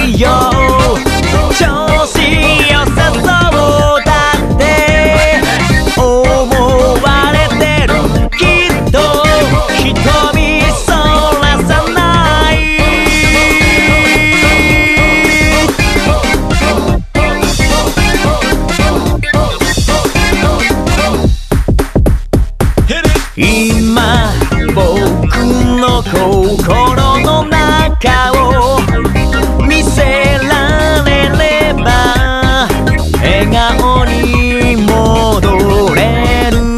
いよ調子良さそうだって思われてるきっと瞳そらさない今僕の心の中を見せられれば笑顔に戻れる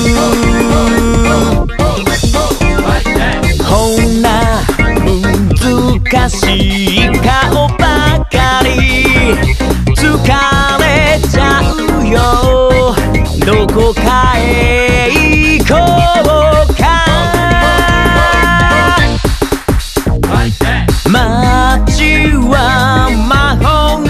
こんな難しい顔ばかり疲れちゃうよどこかへ行こうか街は魔法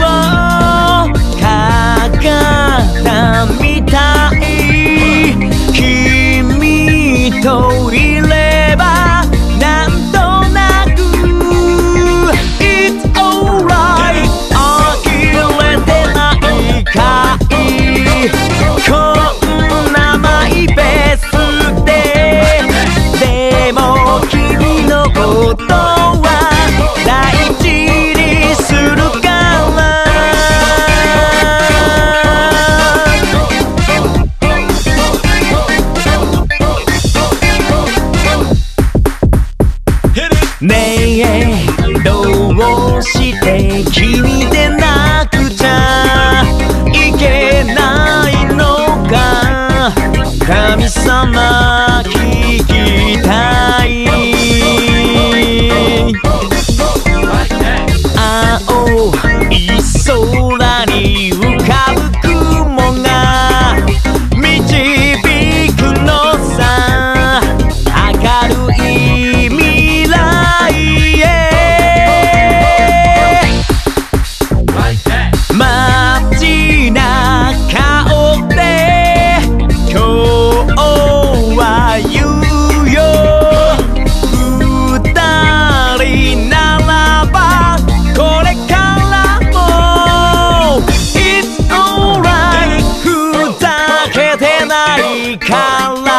かかったみたい君といればなんとなく It's alright 呆れてないかいこんなマイペースででも君のことは大事にするからねえどうして君でなくちゃいけないのか神様聞きたい青い空に浮かぶ雲が導くのさ明るい未来へ街中で今日は言うよ二人ならばこれからも It's alright ふざけてないから